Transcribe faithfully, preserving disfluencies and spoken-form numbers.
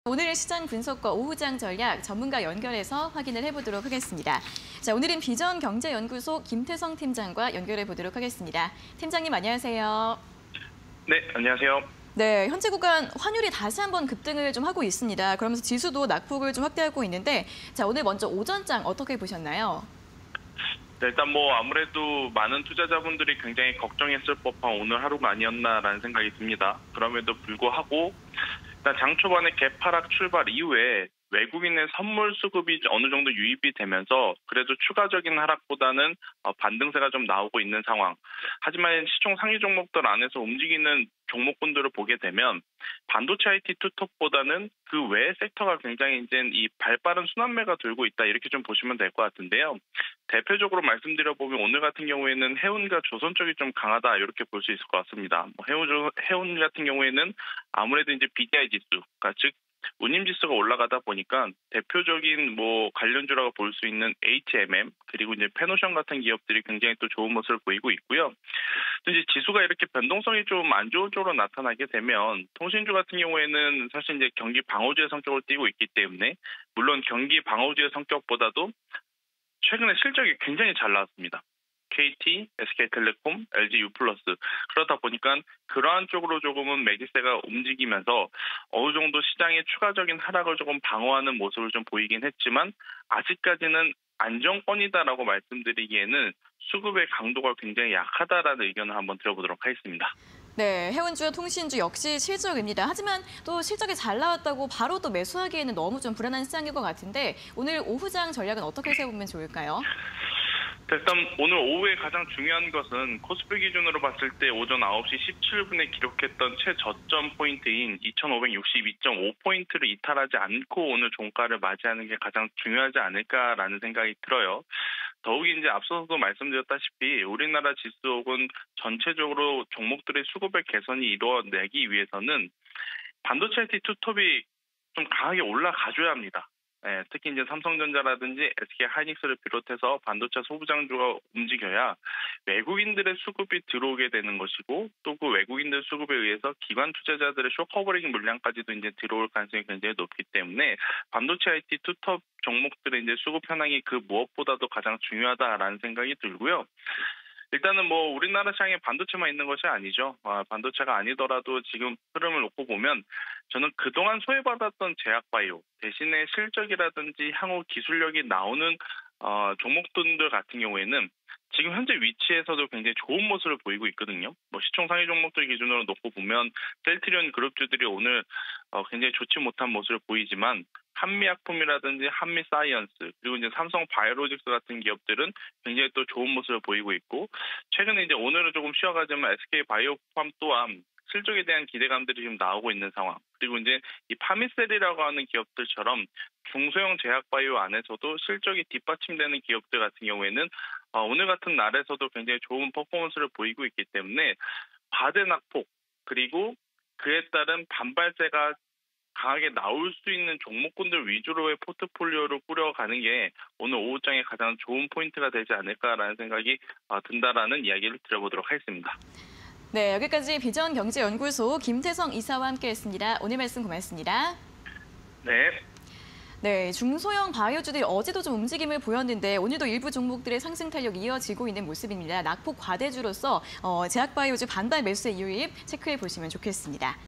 오늘 시장 분석과 오후장 전략 전문가 연결해서 확인을 해보도록 하겠습니다. 자, 오늘은 비전경제연구소 김태성 팀장과 연결해 보도록 하겠습니다. 팀장님 안녕하세요. 네, 안녕하세요. 네, 현재 구간 환율이 다시 한번 급등을 좀 하고 있습니다. 그러면서 지수도 낙폭을 좀 확대하고 있는데, 자, 오늘 먼저 오전장 어떻게 보셨나요? 네, 일단 뭐 아무래도 많은 투자자분들이 굉장히 걱정했을 법한 오늘 하루가 아니었나라는 생각이 듭니다. 그럼에도 불구하고 일단 장 초반에 개파락 출발 이후에 외국인의 선물 수급이 어느 정도 유입이 되면서 그래도 추가적인 하락보다는 반등세가 좀 나오고 있는 상황. 하지만 시총 상위 종목들 안에서 움직이는 종목군들을 보게 되면 반도체 아이티 투톱보다는 그 외의 섹터가 굉장히 이제 이 발빠른 순환매가 돌고 있다 이렇게 좀 보시면 될 것 같은데요. 대표적으로 말씀드려보면 오늘 같은 경우에는 해운과 조선 쪽이 좀 강하다 이렇게 볼 수 있을 것 같습니다. 뭐 해운, 해운 같은 경우에는 아무래도 이제 비디아이 지수, 그러니까 즉 운임 지수가 올라가다 보니까 대표적인 뭐 관련주라고 볼 수 있는 에이치엠엠 그리고 이제 페노션 같은 기업들이 굉장히 또 좋은 모습을 보이고 있고요. 또 이제 지수가 이렇게 변동성이 좀 안 좋은 쪽으로 나타나게 되면 통신주 같은 경우에는 사실 이제 경기 방어주의 성격을 띠고 있기 때문에 물론 경기 방어주의 성격보다도 최근에 실적이 굉장히 잘 나왔습니다. 케이티, 에스케이텔레콤, 엘지 유플러스 그러다 보니까 그러한 쪽으로 조금은 매기세가 움직이면서 어느 정도 시장의 추가적인 하락을 조금 방어하는 모습을 좀 보이긴 했지만 아직까지는 안정권이다라고 말씀드리기에는 수급의 강도가 굉장히 약하다라는 의견을 한번 들어보도록 하겠습니다. 네, 해운주와 통신주 역시 실적입니다. 하지만 또 실적이 잘 나왔다고 바로 또 매수하기에는 너무 좀 불안한 시장일 것 같은데 오늘 오후장 전략은 어떻게 세우면 좋을까요? 일단 오늘 오후에 가장 중요한 것은 코스피 기준으로 봤을 때 오전 아홉 시 십칠 분에 기록했던 최저점 포인트인 이천오백육십이 점 오 포인트를 이탈하지 않고 오늘 종가를 맞이하는 게 가장 중요하지 않을까라는 생각이 들어요. 더욱이 이제 앞서서도 말씀드렸다시피 우리나라 지수 혹은 전체적으로 종목들의 수급의 개선이 이루어내기 위해서는 반도체 아이티 투톱이 좀 강하게 올라가줘야 합니다. 네, 특히 이제 삼성전자라든지 에스케이 하이닉스를 비롯해서 반도체 소부장주가 움직여야 외국인들의 수급이 들어오게 되는 것이고 또 그 외국인들 수급에 의해서 기관 투자자들의 쇼커버링 물량까지도 이제 들어올 가능성이 굉장히 높기 때문에 반도체 아이티 투톱 종목들의 이제 수급 현황이 그 무엇보다도 가장 중요하다라는 생각이 들고요. 일단은 뭐 우리나라 시장에 반도체만 있는 것이 아니죠. 아, 반도체가 아니더라도 지금 흐름을 놓고 보면 저는 그동안 소외받았던 제약바이오 대신에 실적이라든지 향후 기술력이 나오는 어, 종목들 같은 경우에는 지금 현재 위치에서도 굉장히 좋은 모습을 보이고 있거든요. 뭐 시총 상위 종목들 기준으로 놓고 보면 셀트리온 그룹주들이 오늘 어, 굉장히 좋지 못한 모습을 보이지만 한미약품이라든지 한미사이언스 그리고 이제 삼성 바이오로직스 같은 기업들은 굉장히 또 좋은 모습을 보이고 있고 최근에 이제 오늘은 조금 쉬어가지만 에스케이 바이오팜 또한 실적에 대한 기대감들이 지금 나오고 있는 상황. 그리고 이제 이 파미셀이라고 하는 기업들처럼 중소형 제약바이오 안에서도 실적이 뒷받침되는 기업들 같은 경우에는 어, 오늘 같은 날에서도 굉장히 좋은 퍼포먼스를 보이고 있기 때문에 과대 낙폭 그리고 그에 따른 반발세가 강하게 나올 수 있는 종목군들 위주로의 포트폴리오를 꾸려가는 게 오늘 오후장에 가장 좋은 포인트가 되지 않을까라는 생각이 든다라는 이야기를 드려보도록 하겠습니다. 네, 여기까지 비전경제연구소 김태성 이사와 함께했습니다. 오늘 말씀 고맙습니다. 네. 네, 중소형 바이오주들이 어제도 좀 움직임을 보였는데 오늘도 일부 종목들의 상승 탄력이 이어지고 있는 모습입니다. 낙폭 과대주로서 어, 제약바이오주 반발 매수의 유입 체크해 보시면 좋겠습니다.